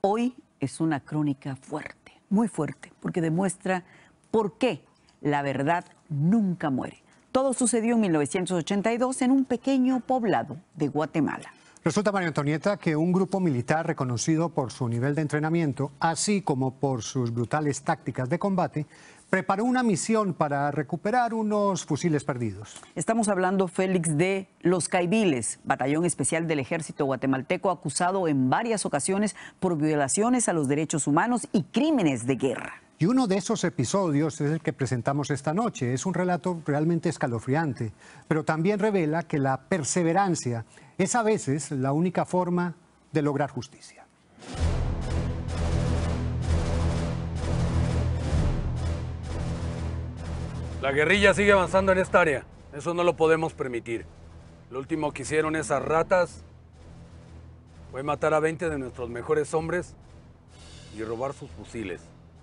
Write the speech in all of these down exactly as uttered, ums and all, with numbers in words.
Hoy es una crónica fuerte, muy fuerte, porque demuestra por qué la verdad nunca muere. Todo sucedió en mil novecientos ochenta y dos en un pequeño poblado de Guatemala. Resulta, María Antonieta, que un grupo militar reconocido por su nivel de entrenamiento, así como por sus brutales tácticas de combate, preparó una misión para recuperar unos fusiles perdidos. Estamos hablando, Félix, de los Caibiles, batallón especial del ejército guatemalteco acusado en varias ocasiones por violaciones a los derechos humanos y crímenes de guerra. Y uno de esos episodios es el que presentamos esta noche. Es un relato realmente escalofriante, pero también revela que la perseverancia es a veces la única forma de lograr justicia. La guerrilla sigue avanzando en esta área. Eso no lo podemos permitir. Lo último que hicieron esas ratas fue matar a veinte de nuestros mejores hombres y robar sus fusiles.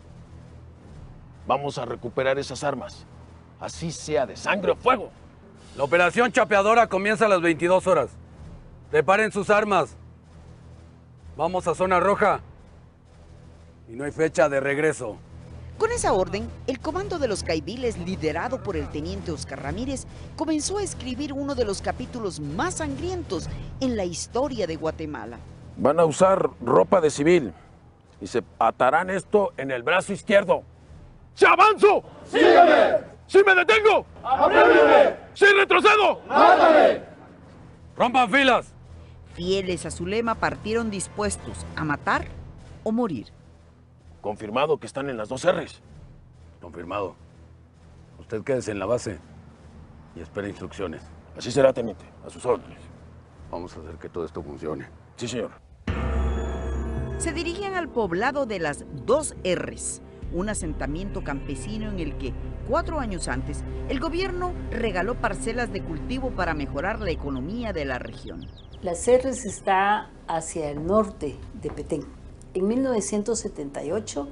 Vamos a recuperar esas armas, así sea de sangre o fuego. La operación chapeadora comienza a las veintidós horas. Preparen sus armas. Vamos a zona roja. Y no hay fecha de regreso. Con esa orden, el comando de los Caibiles, liderado por el teniente Oscar Ramírez, comenzó a escribir uno de los capítulos más sangrientos en la historia de Guatemala. Van a usar ropa de civil y se atarán esto en el brazo izquierdo. ¡Si avanzo! ¡Sígueme! ¡Si me detengo! ¡Apréndeme! ¡Si retrocedo! ¡Mátame! ¡Rompan filas! Fieles a su lema, partieron dispuestos a matar o morir. Confirmado que están en las dos R's. Confirmado. Usted quédese en la base y espere instrucciones. Así será, teniente. A sus órdenes. Vamos a hacer que todo esto funcione. Sí, señor. Se dirigían al poblado de las dos R's, un asentamiento campesino en el que, cuatro años antes, el gobierno regaló parcelas de cultivo para mejorar la economía de la región. Las R's está hacia el norte de Petén. En mil novecientos setenta y ocho,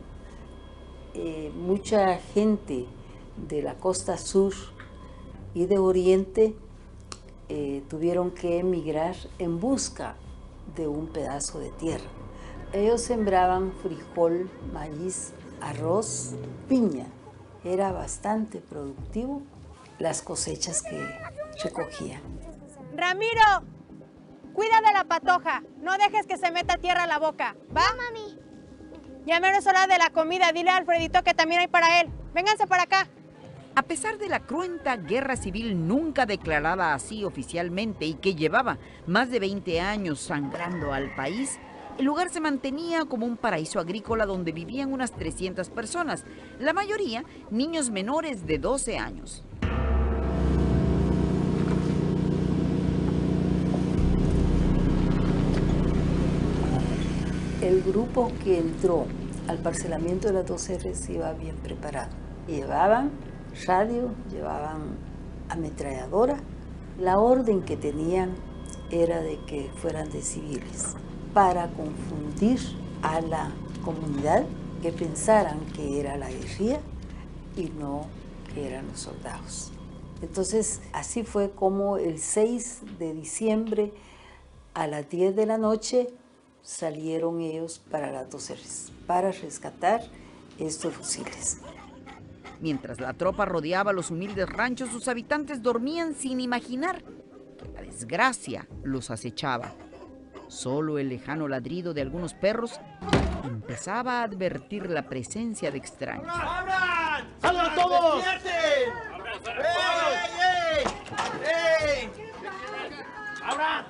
eh, mucha gente de la costa sur y de oriente eh, tuvieron que emigrar en busca de un pedazo de tierra. Ellos sembraban frijol, maíz, arroz, piña. Era bastante productivo las cosechas que recogían. Ramiro, cuida de la patoja. No dejes que se meta tierra a la boca. ¿Va? No, mami. Ya menos hora de la comida. Dile a Alfredito que también hay para él. Vénganse para acá. A pesar de la cruenta guerra civil nunca declarada así oficialmente y que llevaba más de veinte años sangrando al país, el lugar se mantenía como un paraíso agrícola donde vivían unas trescientas personas, la mayoría niños menores de doce años. El grupo que entró al parcelamiento de las dos R's iba bien preparado. Llevaban radio, llevaban ametralladora. La orden que tenían era de que fueran de civiles, para confundir a la comunidad, que pensaran que era la guerrilla y no que eran los soldados. Entonces, así fue como el seis de diciembre a las diez de la noche salieron ellos para las dos R's, para rescatar estos fusiles. Mientras la tropa rodeaba los humildes ranchos, sus habitantes dormían sin imaginar que la desgracia los acechaba. Solo el lejano ladrido de algunos perros empezaba a advertir la presencia de extraños. ¡Abran! ¡Salgan todos! ¡Ey, ey, ey! ¡Ey! ¡Abran!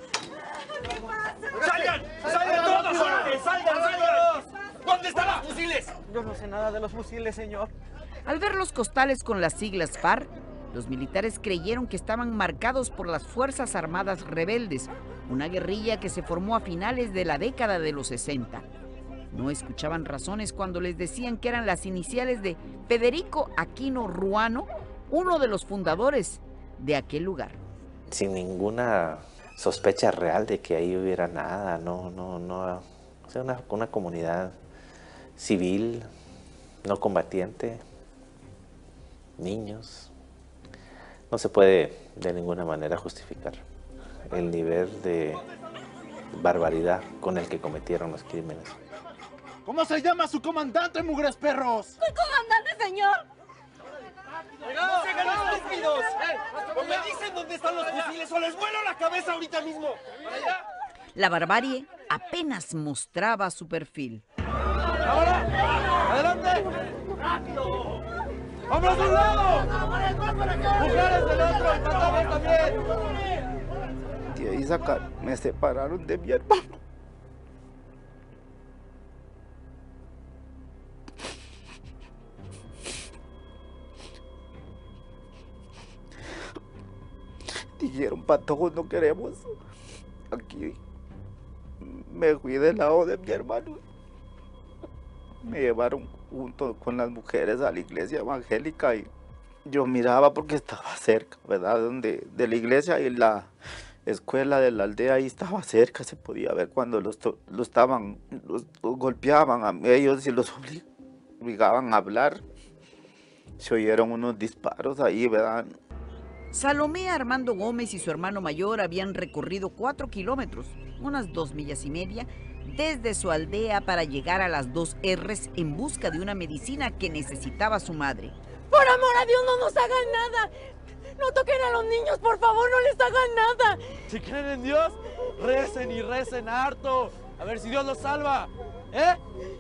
¡Salgan! ¡Salgan todos! ¡Salgan, salgan! ¿Dónde están los fusiles? Yo no sé nada de los fusiles, señor. Al ver los costales con las siglas FARC, los militares creyeron que estaban marcados por las Fuerzas Armadas Rebeldes, una guerrilla que se formó a finales de la década de los sesenta. No escuchaban razones cuando les decían que eran las iniciales de Federico Aquino Ruano, uno de los fundadores de aquel lugar. Sin ninguna sospecha real de que ahí hubiera nada, no, no, no, o sea, una, una comunidad civil, no combatiente, niños. No se puede de ninguna manera justificar el nivel de barbaridad con el que cometieron los crímenes. ¿Cómo se llama su comandante, mugres perros? ¡Soy comandante, señor! ¡No se hagan estúpidos! O me dicen dónde están los fusiles o les vuelo la cabeza ahorita mismo. ¿Para allá? La barbarie apenas mostraba su perfil. ¡Ahora! ¡Adelante! ¡Rápido! ¡Hombres de un lado! ¡Mujeres del otro! ¡Y patadas también! De ahí sacar, me separaron de mi hermano. Dijeron, patojos, no queremos aquí. Me fui del lado de mi hermano. Me llevaron junto con las mujeres a la iglesia evangélica y yo miraba porque estaba cerca, ¿verdad? Donde, de la iglesia y la escuela de la aldea ahí estaba cerca, se podía ver cuando los, los estaban, los, los golpeaban a ellos y los obligaban a hablar. Se oyeron unos disparos ahí, ¿verdad? Salomé Armando Gómez y su hermano mayor habían recorrido cuatro kilómetros, unas dos millas y media, desde su aldea para llegar a las dos R's en busca de una medicina que necesitaba su madre. ¡Por amor a Dios, no nos hagan nada! ¡No toquen a los niños, por favor, no les hagan nada! Si creen en Dios, recen y recen harto. A ver si Dios los salva. ¿Eh?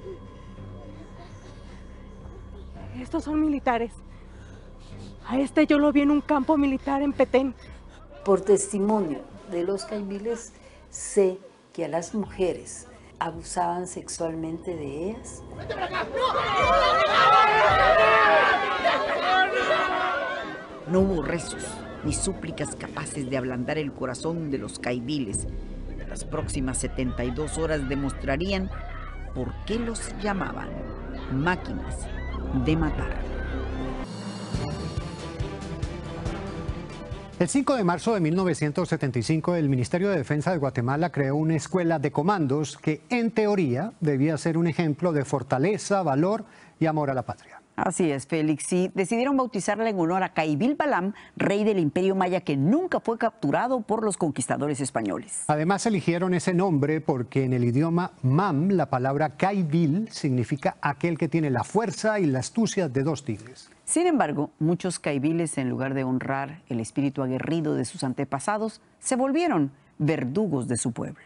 Estos son militares. A este yo lo vi en un campo militar en Petén. Por testimonio de los caibiles, sé que a las mujeres abusaban sexualmente de ellas. No hubo rezos ni súplicas capaces de ablandar el corazón de los caibiles. Las próximas setenta y dos horas demostrarían por qué los llamaban máquinas de matar. El cinco de marzo de mil novecientos setenta y cinco, el Ministerio de Defensa de Guatemala creó una escuela de comandos que, en teoría, debía ser un ejemplo de fortaleza, valor y amor a la patria. Así es, Félix. Y decidieron bautizarla en honor a Caibil Balam, rey del Imperio Maya que nunca fue capturado por los conquistadores españoles. Además, eligieron ese nombre porque en el idioma mam, la palabra Caibil significa aquel que tiene la fuerza y la astucia de dos tigres. Sin embargo, muchos caibiles, en lugar de honrar el espíritu aguerrido de sus antepasados, se volvieron verdugos de su pueblo.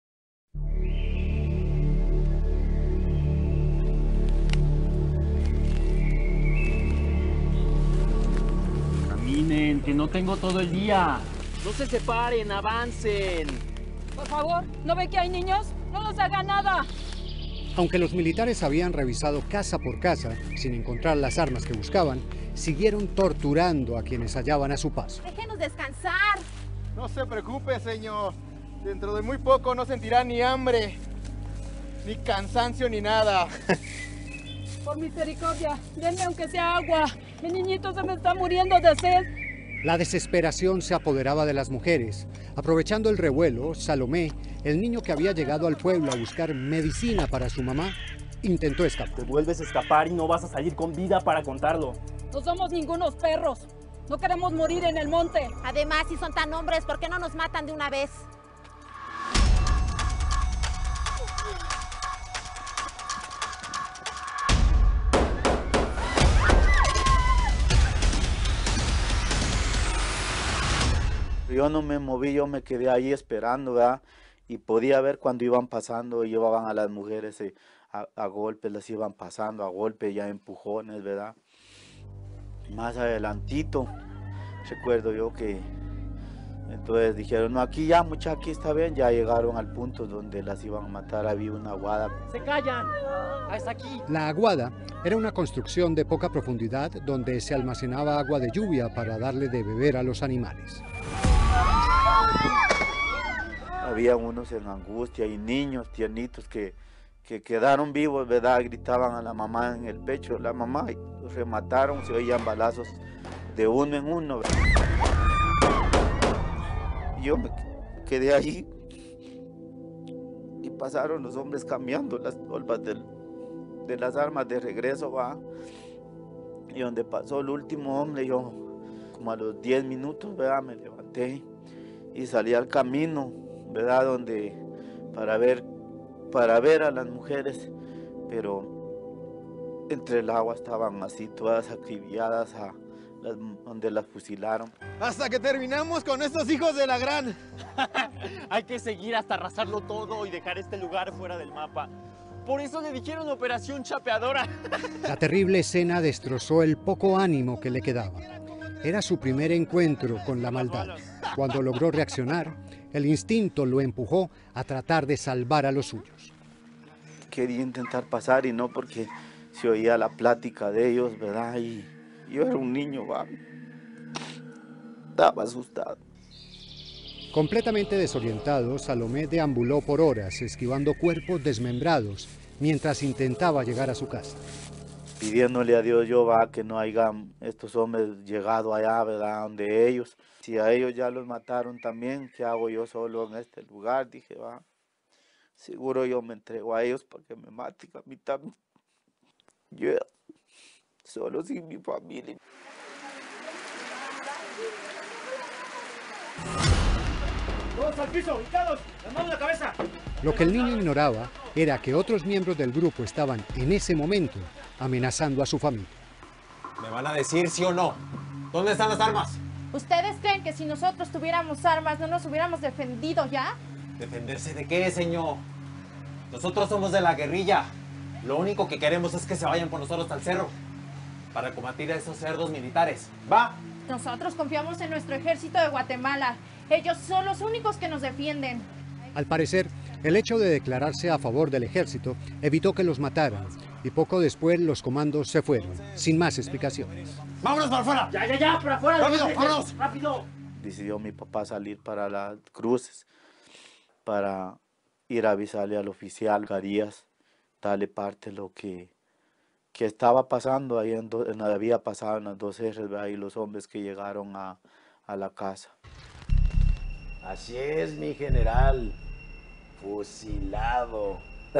Caminen, que no tengo todo el día. No se separen, avancen. Por favor, ¿no ve que hay niños? ¡No nos hagan nada! Aunque los militares habían revisado casa por casa sin encontrar las armas que buscaban, siguieron torturando a quienes hallaban a su paso. ¡Déjenos descansar! No se preocupe, señor. Dentro de muy poco no sentirá ni hambre, ni cansancio, ni nada. Por misericordia, denme aunque sea agua. Mi niñito se me está muriendo de sed. La desesperación se apoderaba de las mujeres. Aprovechando el revuelo, Salomé, el niño que había llegado al pueblo a buscar medicina para su mamá, intentó escapar. Te vuelves a escapar y no vas a salir con vida para contarlo. No somos ningunos perros. No queremos morir en el monte. Además, si son tan hombres, ¿por qué no nos matan de una vez? Yo no me moví, yo me quedé ahí esperando, ¿verdad? Y podía ver cuando iban pasando, llevaban a las mujeres eh, a, a golpes, las iban pasando a golpes, ya empujones, ¿verdad? Más adelantito, recuerdo yo que entonces dijeron, no, aquí ya, muchachos, aquí está bien, ya llegaron al punto donde las iban a matar, había una aguada. ¡Se callan! ¡Hasta aquí! La aguada era una construcción de poca profundidad donde se almacenaba agua de lluvia para darle de beber a los animales. Había unos en angustia y niños tiernitos que, que quedaron vivos, ¿verdad? Gritaban a la mamá en el pecho, la mamá, y los remataron, se oían balazos de uno en uno. Yo me quedé allí y pasaron los hombres cambiando las polvas del, de las armas de regreso, ¿va? Y donde pasó el último hombre, yo como a los diez minutos, ¿verdad? Me levanté y salí al camino, ¿verdad? Donde, para ver, para ver a las mujeres, pero entre el agua estaban así todas acribilladas a las, donde las fusilaron. Hasta que terminamos con estos hijos de la gran. Hay que seguir hasta arrasarlo todo y dejar este lugar fuera del mapa. Por eso le dijeron Operación Chapeadora. La terrible escena destrozó el poco ánimo que le quedaba. Era su primer encuentro con la maldad. Cuando logró reaccionar, el instinto lo empujó a tratar de salvar a los suyos. Quería intentar pasar y no porque se oía la plática de ellos, ¿verdad? Y yo era un niño, ¿va? Estaba asustado. Completamente desorientado, Salomé deambuló por horas esquivando cuerpos desmembrados mientras intentaba llegar a su casa. Pidiéndole a Dios yo, va, que no hayan estos hombres llegado allá, ¿verdad? Donde ellos. Si a ellos ya los mataron también, ¿qué hago yo solo en este lugar? Dije, va, seguro yo me entrego a ellos para que me maten a mí también. Yo solo sin mi familia. ¡Todos al piso, hincados! ¡Las manos en la cabeza! Lo que el niño ignoraba era que otros miembros del grupo estaban en ese momento amenazando a su familia. ¿Me van a decir sí o no? ¿Dónde están las armas? ¿Ustedes creen que si nosotros tuviéramos armas no nos hubiéramos defendido ya? ¿Defenderse de qué, señor? Nosotros somos de la guerrilla. Lo único que queremos es que se vayan por nosotros al cerro para combatir a esos cerdos militares. ¿Va? Nosotros confiamos en nuestro ejército de Guatemala. Ellos son los únicos que nos defienden. Al parecer, el hecho de declararse a favor del ejército evitó que los mataran y poco después los comandos se fueron, sin más explicaciones. ¡Vámonos para afuera! ¡Ya, ya, ya! ¡Para afuera! ¡Rápido, vámonos! ¡Rápido! Decidió mi papá salir para las cruces para ir a avisarle al oficial Carías, darle parte de lo que, que estaba pasando ahí, en, do, en había pasado en las dos erres, y los hombres que llegaron a, a la casa. Así es, mi general. Fusilado.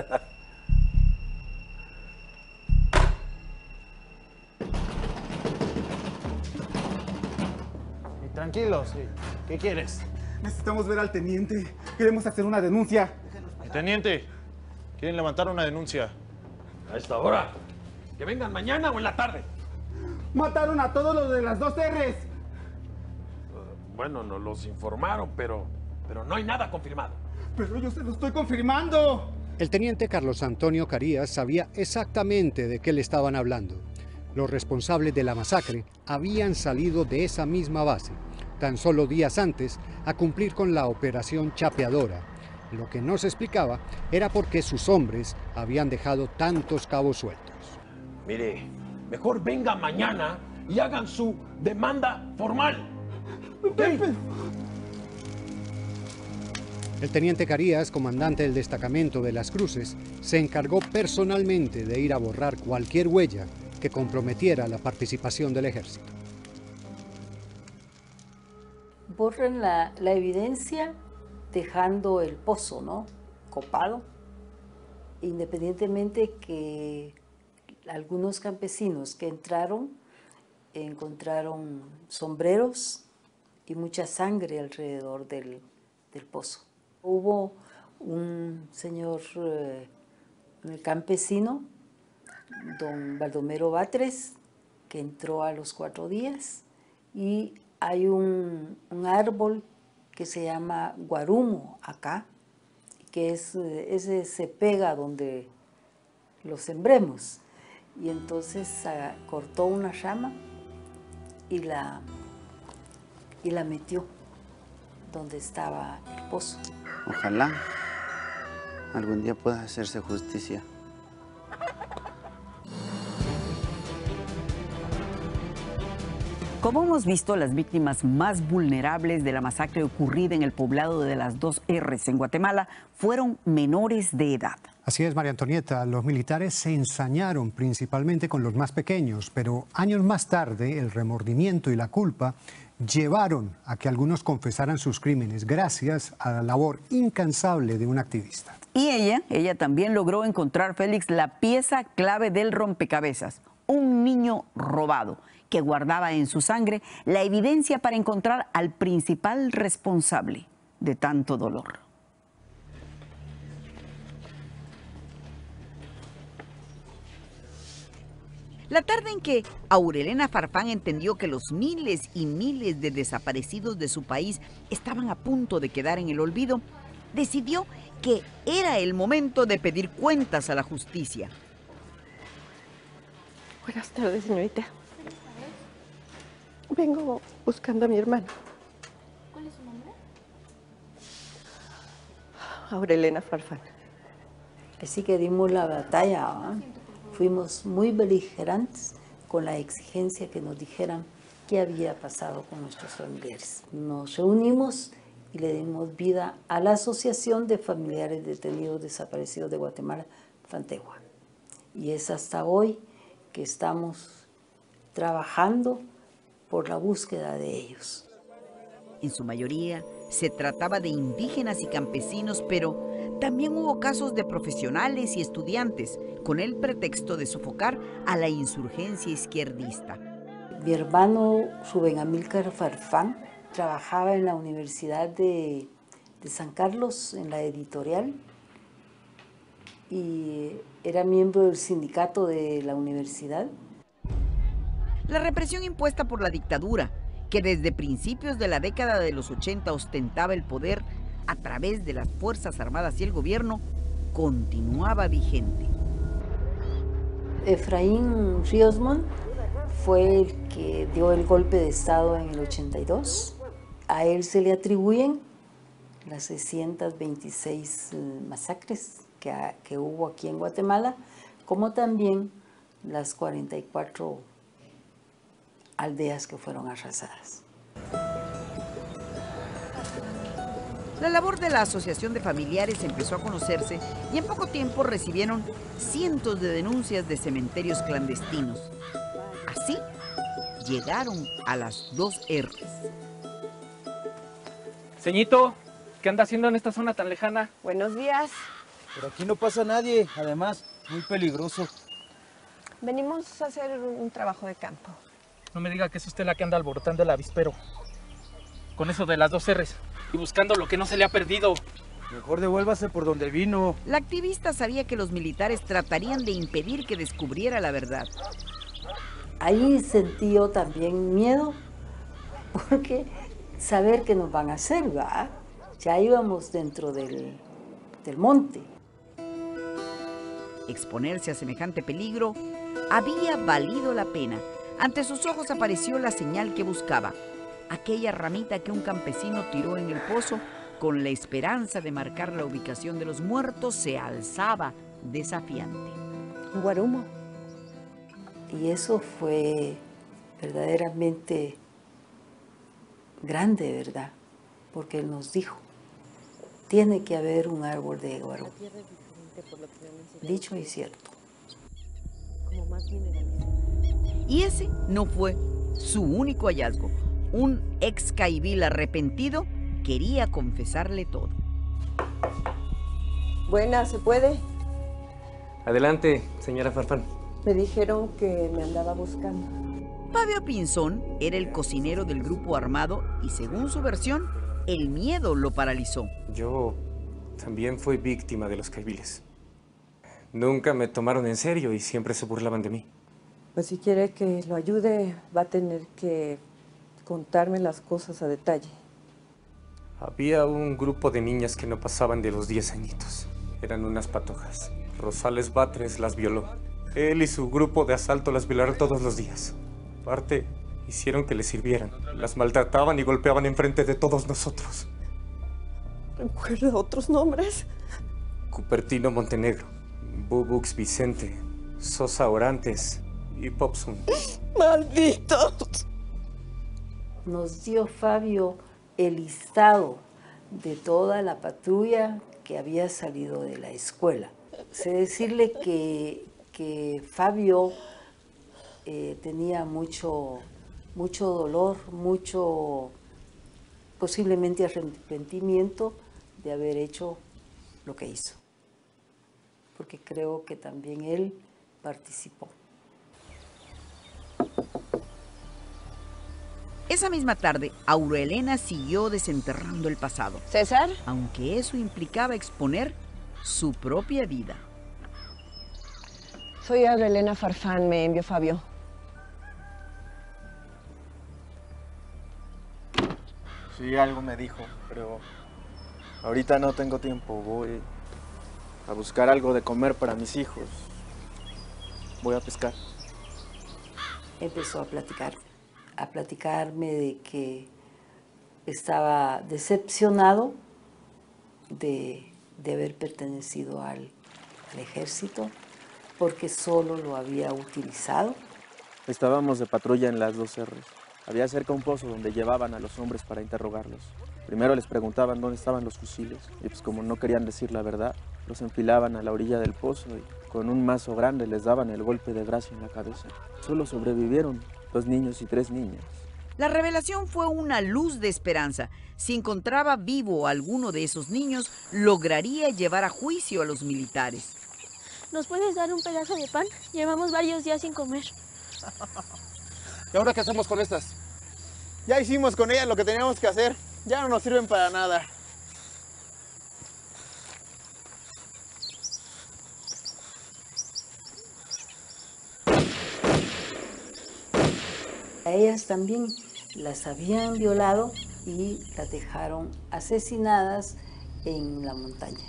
Tranquilos, ¿qué quieres? Necesitamos ver al teniente. Queremos hacer una denuncia. Teniente, ¿quieren levantar una denuncia? A esta hora. Que vengan mañana o en la tarde. Mataron a todos los de las dos R's. Uh, bueno, nos los informaron, pero, pero no hay nada confirmado. Pero yo se lo estoy confirmando. El teniente Carlos Antonio Carías sabía exactamente de qué le estaban hablando. Los responsables de la masacre habían salido de esa misma base, tan solo días antes, a cumplir con la operación Chapeadora. Lo que no se explicaba era por qué sus hombres habían dejado tantos cabos sueltos. Mire, mejor venga mañana y hagan su demanda formal. ¿Okay? El teniente Carías, comandante del destacamento de Las Cruces, se encargó personalmente de ir a borrar cualquier huella que comprometiera la participación del ejército. Borran la, la evidencia dejando el pozo, ¿no?, copado, independientemente que algunos campesinos que entraron encontraron sombreros y mucha sangre alrededor del, del pozo. Hubo un señor eh, campesino, don Baldomero Batres, que entró a los cuatro días, y hay un, un árbol que se llama guarumo acá, que es, ese se pega donde lo sembremos, y entonces uh, cortó una rama y la, y la metió donde estaba el pozo. Ojalá algún día pueda hacerse justicia. Como hemos visto, las víctimas más vulnerables de la masacre ocurrida en el poblado de las dos R's en Guatemala fueron menores de edad. Así es, María Antonieta, los militares se ensañaron principalmente con los más pequeños, pero años más tarde el remordimiento y la culpa llevaron a que algunos confesaran sus crímenes gracias a la labor incansable de un activista. Y ella, ella también logró encontrar, Félix, la pieza clave del rompecabezas, un niño robado, que guardaba en su sangre la evidencia para encontrar al principal responsable de tanto dolor. La tarde en que Aurelena Farfán entendió que los miles y miles de desaparecidos de su país estaban a punto de quedar en el olvido, decidió que era el momento de pedir cuentas a la justicia. Buenas tardes, señorita. Vengo buscando a mi hermano. ¿Cuál es su nombre? Aurelena Farfán. Así que dimos la batalla, ¿eh? Fuimos muy beligerantes con la exigencia que nos dijeran qué había pasado con nuestros familiares. Nos reunimos y le dimos vida a la Asociación de Familiares Detenidos Desaparecidos de Guatemala, FANTEGUA. Y es hasta hoy que estamos trabajando por la búsqueda de ellos. En su mayoría se trataba de indígenas y campesinos, pero también hubo casos de profesionales y estudiantes, con el pretexto de sofocar a la insurgencia izquierdista. Mi hermano Rubén Amílcar Farfán trabajaba en la Universidad de, de San Carlos, en la editorial, y era miembro del sindicato de la universidad. La represión impuesta por la dictadura, que desde principios de la década de los ochenta ostentaba el poder a través de las Fuerzas Armadas y el gobierno, continuaba vigente. Efraín Ríos Montt fue el que dio el golpe de Estado en el ochenta y dos. A él se le atribuyen las seiscientas veintiséis masacres que, que hubo aquí en Guatemala, como también las cuarenta y cuatro aldeas que fueron arrasadas. La labor de la Asociación de Familiares empezó a conocerse y en poco tiempo recibieron cientos de denuncias de cementerios clandestinos. Así llegaron a las dos erres. Ceñito, ¿qué anda haciendo en esta zona tan lejana? Buenos días. Por aquí no pasa nadie, además, muy peligroso. Venimos a hacer un trabajo de campo. No me diga que es usted la que anda alborotando el avispero. Con eso de las dos erres y buscando lo que no se le ha perdido. Mejor devuélvase por donde vino. La activista sabía que los militares tratarían de impedir que descubriera la verdad. Ahí sentí yo también miedo, porque saber qué nos van a hacer, ¿verdad? Ya íbamos dentro del, del monte. Exponerse a semejante peligro había valido la pena. Ante sus ojos apareció la señal que buscaba, aquella ramita que un campesino tiró en el pozo con la esperanza de marcar la ubicación de los muertos se alzaba desafiante. Un guarumo. Y eso fue verdaderamente grande, ¿verdad? Porque él nos dijo, tiene que haber un árbol de guarumo. Dicho y cierto. Como más mineralizado. Y ese no fue su único hallazgo. Un ex caibil arrepentido quería confesarle todo. Buena, ¿se puede? Adelante, señora Farfán. Me dijeron que me andaba buscando. Fabio Pinzón era el cocinero del grupo armado y, según su versión, el miedo lo paralizó. Yo también fui víctima de los caibiles. Nunca me tomaron en serio y siempre se burlaban de mí. Pues si quiere que lo ayude, va a tener que contarme las cosas a detalle. Había un grupo de niñas que no pasaban de los diez añitos. Eran unas patojas. Rosales Batres las violó. Él y su grupo de asalto las violaron todos los días. Aparte, hicieron que les sirvieran. Las maltrataban y golpeaban enfrente de todos nosotros. ¿Recuerda otros nombres? Cupertino Montenegro, Bubux Vicente, Sosa Orantes y Popsun. ¡Malditos! Nos dio Fabio el listado de toda la patrulla que había salido de la escuela. Sé decirle que, que Fabio eh, tenía mucho, mucho dolor, mucho posiblemente arrepentimiento de haber hecho lo que hizo, porque creo que también él participó. Esa misma tarde, Aurelena siguió desenterrando el pasado. ¿César? Aunque eso implicaba exponer su propia vida. Soy Aurelena Farfán, me envió Fabio. Sí, algo me dijo, pero ahorita no tengo tiempo. Voy a buscar algo de comer para mis hijos. Voy a pescar. Empezó a platicar, a platicarme de que estaba decepcionado de, de haber pertenecido al, al ejército, porque solo lo había utilizado. Estábamos de patrulla en las dos erres. Había cerca un pozo donde llevaban a los hombres para interrogarlos. Primero les preguntaban dónde estaban los fusiles y pues como no querían decir la verdad, los enfilaban a la orilla del pozo y con un mazo grande les daban el golpe de brazo en la cabeza. Solo sobrevivieron dos niños y tres niñas. La revelación fue una luz de esperanza. Si encontraba vivo a alguno de esos niños, lograría llevar a juicio a los militares. ¿Nos puedes dar un pedazo de pan? Llevamos varios días sin comer. ¿Y ahora qué hacemos con estas? Ya hicimos con ellas lo que teníamos que hacer. Ya no nos sirven para nada. A ellas también las habían violado y las dejaron asesinadas en la montaña.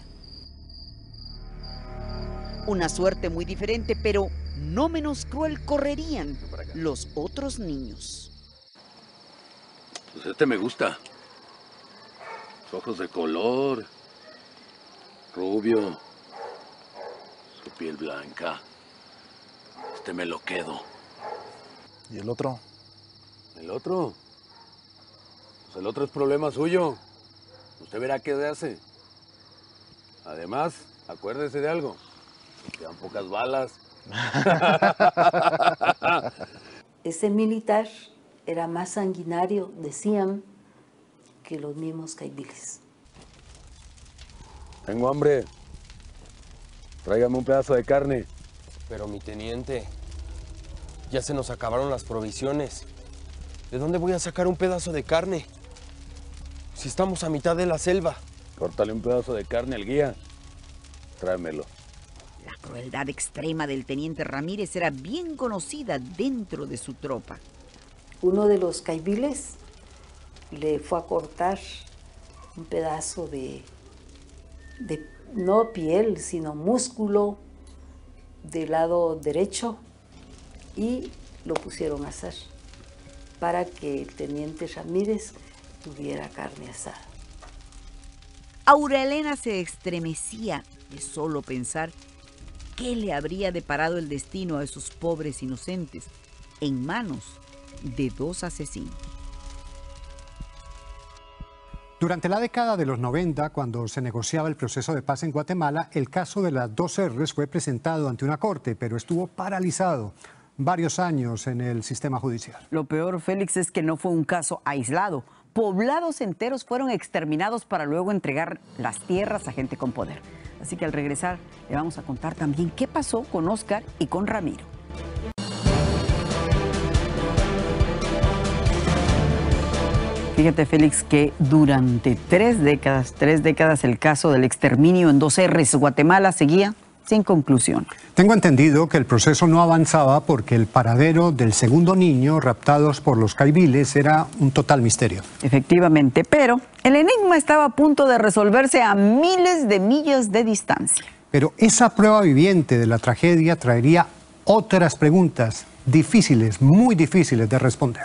Una suerte muy diferente, pero no menos cruel correrían los otros niños. Pues este me gusta. Sus ojos de color, rubio, su piel blanca. Este me lo quedo. ¿Y el otro? ¿El otro? Pues el otro es problema suyo. Usted verá qué se hace. Además, acuérdese de algo. Quedan pocas balas. Ese militar era más sanguinario, decían, que los mismos caibiles. Tengo hambre. Tráigame un pedazo de carne. Pero mi teniente, ya se nos acabaron las provisiones. ¿De dónde voy a sacar un pedazo de carne? Si estamos a mitad de la selva. Córtale un pedazo de carne al guía. Tráemelo. La crueldad extrema del teniente Ramírez era bien conocida dentro de su tropa. Uno de los caibiles le fue a cortar un pedazo de, de no piel, sino músculo del lado derecho y lo pusieron a asar para que el teniente Ramírez tuviera carne asada. Aurelena se estremecía de solo pensar qué le habría deparado el destino a esos pobres inocentes en manos de dos asesinos. Durante la década de los noventa, cuando se negociaba el proceso de paz en Guatemala, el caso de las dos erres fue presentado ante una corte, pero estuvo paralizado varios años en el sistema judicial. Lo peor, Félix, es que no fue un caso aislado. Poblados enteros fueron exterminados para luego entregar las tierras a gente con poder. Así que al regresar le vamos a contar también qué pasó con Óscar y con Ramiro. Fíjate, Félix, que durante tres décadas, tres décadas el caso del exterminio en dos erres Guatemala seguía sin conclusión. Tengo entendido que el proceso no avanzaba porque el paradero del segundo niño raptados por los caibiles era un total misterio. Efectivamente, pero el enigma estaba a punto de resolverse a miles de millas de distancia. Pero esa prueba viviente de la tragedia traería otras preguntas difíciles, muy difíciles de responder.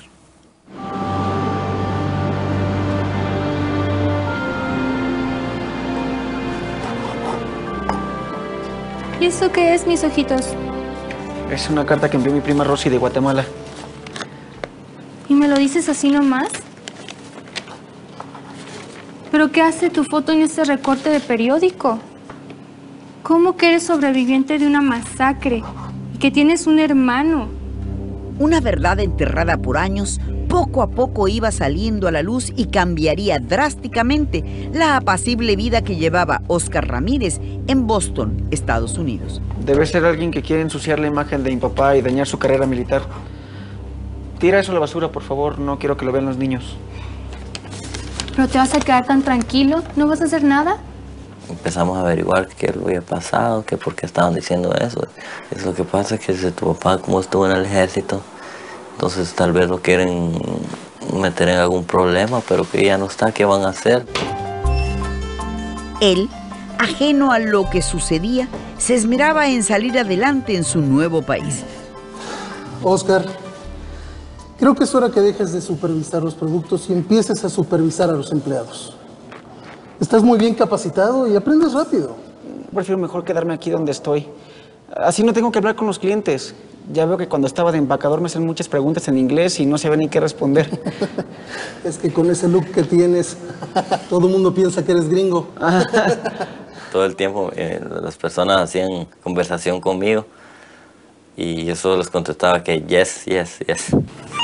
¿Y esto qué es, mis ojitos? Es una carta que envió mi prima Rosy de Guatemala. ¿Y me lo dices así nomás? ¿Pero qué hace tu foto en este recorte de periódico? ¿Cómo que eres sobreviviente de una masacre y que tienes un hermano? Una verdad enterrada por años, poco a poco iba saliendo a la luz y cambiaría drásticamente la apacible vida que llevaba Óscar Ramírez en Boston, Estados Unidos. Debe ser alguien que quiere ensuciar la imagen de mi papá y dañar su carrera militar. Tira eso a la basura, por favor. No quiero que lo vean los niños. ¿Pero te vas a quedar tan tranquilo? ¿No vas a hacer nada? empezamos a averiguar qué lo había pasado, que por qué estaban diciendo eso. Es lo que pasa es que si tu papá, como estuvo en el ejército, entonces tal vez lo quieren meter en algún problema, pero que ya no está, ¿qué van a hacer? Él, ajeno a lo que sucedía, se esmeraba en salir adelante en su nuevo país. Oscar, creo que es hora que dejes de supervisar los productos y empieces a supervisar a los empleados. Estás muy bien capacitado y aprendes rápido. Prefiero mejor quedarme aquí donde estoy. Así no tengo que hablar con los clientes. Ya veo que cuando estaba de empacador me hacen muchas preguntas en inglés y no sabía ni qué responder. Es que con ese look que tienes, todo el mundo piensa que eres gringo. Todo el tiempo eh, las personas hacían conversación conmigo y yo solo les contestaba que yes, yes, yes.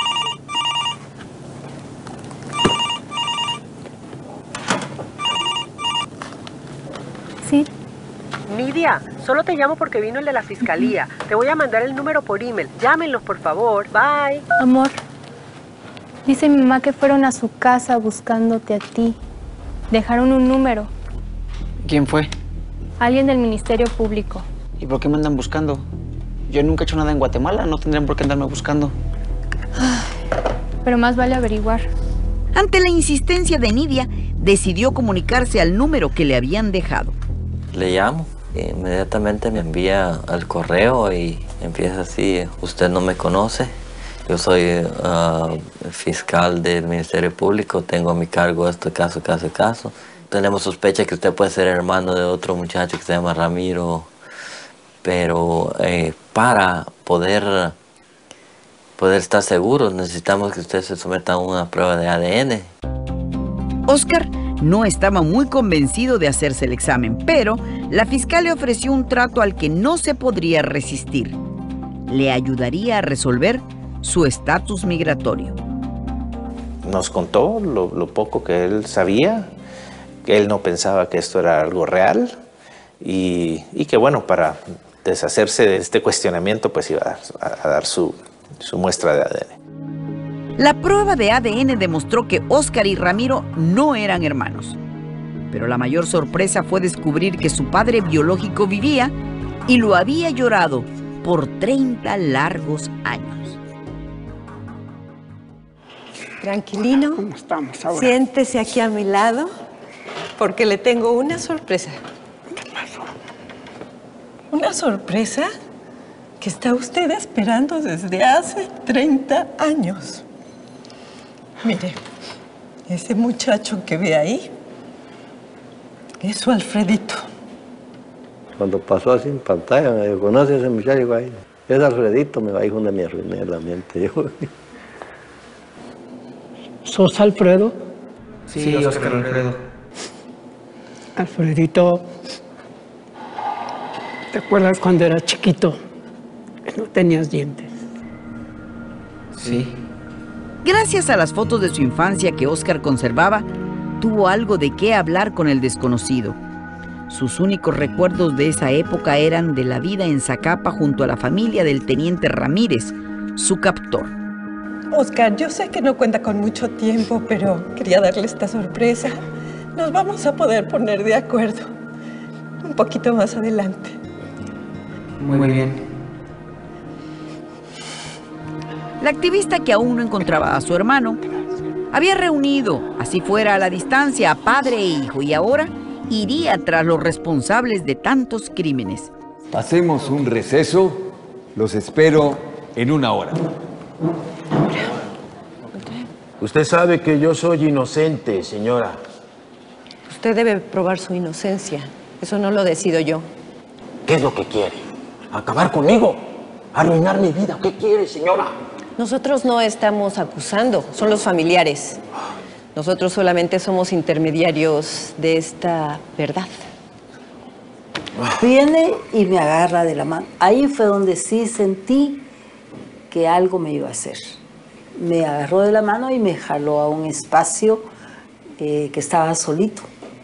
Sí. Nidia, solo te llamo porque vino el de la fiscalía. Te voy a mandar el número por email. Llámenlos, por favor. Bye. Amor, dice mi mamá que fueron a su casa buscándote a ti. Dejaron un número. ¿Quién fue? Alguien del Ministerio Público. ¿Y por qué me andan buscando? Yo nunca he hecho nada en Guatemala, no tendrían por qué andarme buscando. Pero más vale averiguar. Ante la insistencia de Nidia, decidió comunicarse al número que le habían dejado. Le llamo, e inmediatamente me envía al correo y empieza así: usted no me conoce, yo soy uh, fiscal del Ministerio Público, tengo a mi cargo este caso, caso, caso. Tenemos sospecha que usted puede ser hermano de otro muchacho que se llama Ramiro, pero eh, para poder, poder estar seguros necesitamos que usted se someta a una prueba de A D N. Oscar no estaba muy convencido de hacerse el examen, pero la fiscal le ofreció un trato al que no se podría resistir. Le ayudaría a resolver su estatus migratorio. Nos contó lo, lo poco que él sabía, que él no pensaba que esto era algo real y, y que, bueno, para deshacerse de este cuestionamiento, pues iba a, a dar su, su muestra de A D N. La prueba de A D N demostró que Oscar y Ramiro no eran hermanos. Pero la mayor sorpresa fue descubrir que su padre biológico vivía y lo había llorado por treinta largos años. Tranquilino. ¿Cómo estamos ahora? Siéntese aquí a mi lado porque le tengo una sorpresa. ¿Qué pasó? ¿Una sorpresa que está usted esperando desde hace treinta años? Mire, ese muchacho que ve ahí es su Alfredito. Cuando pasó así en pantalla, me dijo, ¿conoce a ese muchacho ahí? Es Alfredito, me dijo, donde me arruiné la mente. Yo, ¿sos Alfredo? Sí, sí, Oscar Alfredo. Alfredito, ¿te acuerdas cuando eras chiquito? Que no tenías dientes. Sí. Gracias a las fotos de su infancia que Oscar conservaba, tuvo algo de qué hablar con el desconocido. Sus únicos recuerdos de esa época eran de la vida en Zacapa junto a la familia del teniente Ramírez, su captor. Oscar, yo sé que no cuenta con mucho tiempo, pero quería darle esta sorpresa. Nos vamos a poder poner de acuerdo un poquito más adelante. Muy, muy bien. La activista, que aún no encontraba a su hermano, había reunido, así fuera a la distancia, a padre e hijo, y ahora iría tras los responsables de tantos crímenes. Hacemos un receso, los espero en una hora. Usted sabe que yo soy inocente, señora. Usted debe probar su inocencia. Eso no lo decido yo. ¿Qué es lo que quiere? ¿Acabar conmigo? ¿Arruinar mi vida? ¿Qué quiere, señora? Nosotros no estamos acusando, son los familiares. Nosotros solamente somos intermediarios de esta verdad. Viene y me agarra de la mano. Ahí fue donde sí sentí que algo me iba a hacer. Me agarró de la mano y me jaló a un espacio eh, que estaba solito.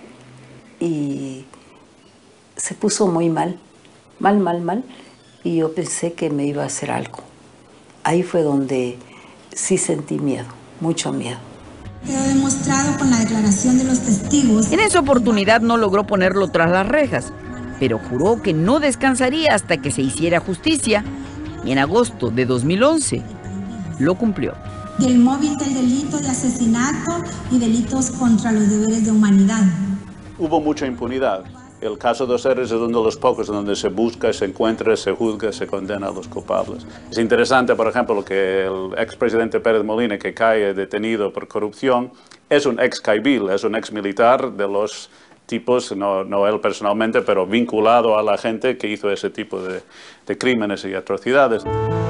Y se puso muy mal, mal, mal, mal. Y yo pensé que me iba a hacer algo. Ahí fue donde sí sentí miedo, mucho miedo. Quedó demostrado con la declaración de los testigos. En esa oportunidad no logró ponerlo tras las rejas, pero juró que no descansaría hasta que se hiciera justicia, y en agosto de dos mil once lo cumplió. Del móvil del delito de asesinato y delitos contra los deberes de humanidad. Hubo mucha impunidad. El caso Dos Erres es uno de los pocos donde se busca, se encuentra, se juzga, se condena a los culpables. Es interesante, por ejemplo, que el expresidente Pérez Molina, que cae detenido por corrupción, es un ex caibil, es un ex militar de los tipos, no, no él personalmente, pero vinculado a la gente que hizo ese tipo de, de crímenes y atrocidades.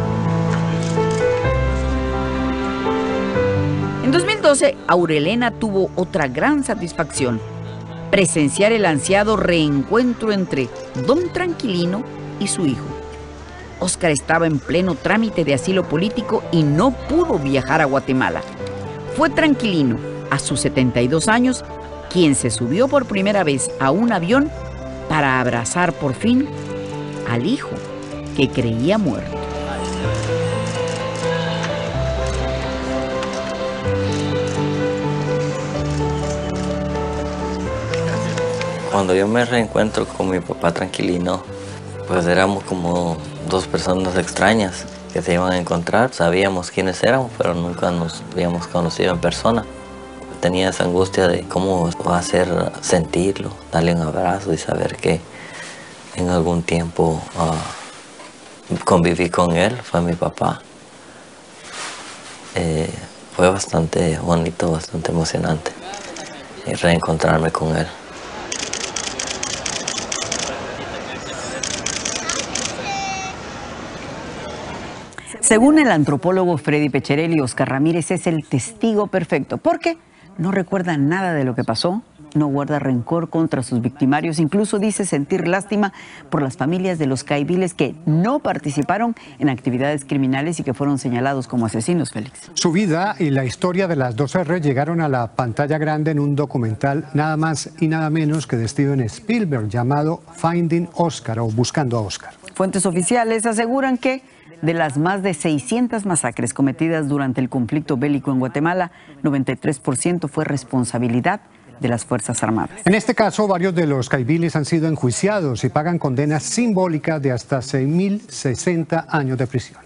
En dos mil doce, Aurelena tuvo otra gran satisfacción: presenciar el ansiado reencuentro entre don Tranquilino y su hijo. Óscar estaba en pleno trámite de asilo político y no pudo viajar a Guatemala. Fue Tranquilino, a sus setenta y dos años, quien se subió por primera vez a un avión para abrazar por fin al hijo que creía muerto. Cuando yo me reencuentro con mi papá Tranquilino, pues éramos como dos personas extrañas que se iban a encontrar. Sabíamos quiénes éramos, pero nunca nos habíamos conocido en persona. Tenía esa angustia de cómo va a ser sentirlo, darle un abrazo y saber que en algún tiempo uh, conviví con él, fue mi papá. Eh, fue bastante bonito, bastante emocionante y reencontrarme con él. Según el antropólogo Freddy Pecherelli, Óscar Ramírez es el testigo perfecto, porque no recuerda nada de lo que pasó, no guarda rencor contra sus victimarios, incluso dice sentir lástima por las familias de los caibiles que no participaron en actividades criminales y que fueron señalados como asesinos, Félix. Su vida y la historia de las dos erres llegaron a la pantalla grande en un documental nada más y nada menos que de Steven Spielberg llamado Finding Oscar o Buscando a Oscar. Fuentes oficiales aseguran que de las más de seiscientas masacres cometidas durante el conflicto bélico en Guatemala, noventa y tres por ciento fue responsabilidad de las Fuerzas Armadas. En este caso, varios de los caibiles han sido enjuiciados y pagan condenas simbólicas de hasta seis mil sesenta años de prisión.